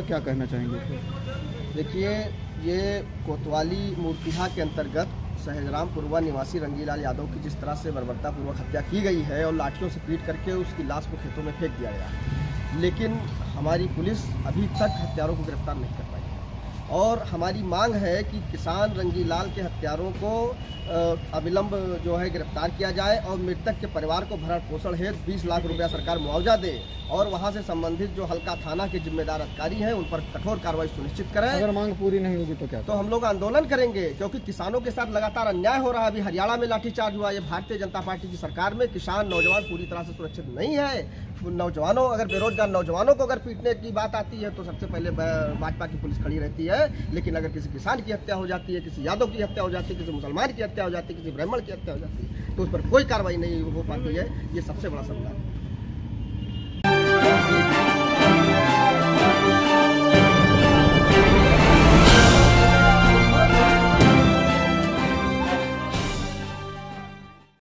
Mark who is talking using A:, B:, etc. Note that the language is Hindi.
A: क्या कहना चाहेंगे?
B: देखिए, ये कोतवाली मूर्तिहा के अंतर्गत सहजरामपुरवा निवासी रंगीलाल यादव की जिस तरह से बर्बरतापूर्वक हत्या की गई है और लाठियों से पीट करके उसकी लाश को खेतों में फेंक दिया गया, लेकिन हमारी पुलिस अभी तक हत्यारों को गिरफ्तार नहीं कर पाई है। और हमारी मांग है कि किसान रंगीलाल के हत्यारों को अविलंब जो है गिरफ्तार किया जाए और मृतक के परिवार को भरण पोषण हेतु 20 लाख रुपया सरकार मुआवजा दे और वहां से संबंधित जो हल्का थाना के जिम्मेदार अधिकारी हैं उन पर कठोर कार्रवाई सुनिश्चित करें।
A: अगर मांग पूरी नहीं होगी तो क्या?
B: तो हम लोग आंदोलन करेंगे, क्योंकि किसानों के साथ लगातार अन्याय हो रहा है। अभी हरियाणा में लाठीचार्ज हुआ, ये भारतीय जनता पार्टी की सरकार में किसान नौजवान पूरी तरह से सुरक्षित नहीं है। नौजवानों, अगर बेरोजगार नौजवानों को अगर पीटने की बात आती है तो सबसे पहले भाजपा की पुलिस खड़ी रहती है, लेकिन अगर किसी किसान की हत्या हो जाती है, किसी यादव की हत्या हो जाती है, किसी मुसलमान की हत्या हो जाती है, किसी ब्राह्मण की हत्या हो जाती है, तो उस पर कोई कार्रवाई नहीं हो पाती है। ये सबसे बड़ा सवाल है।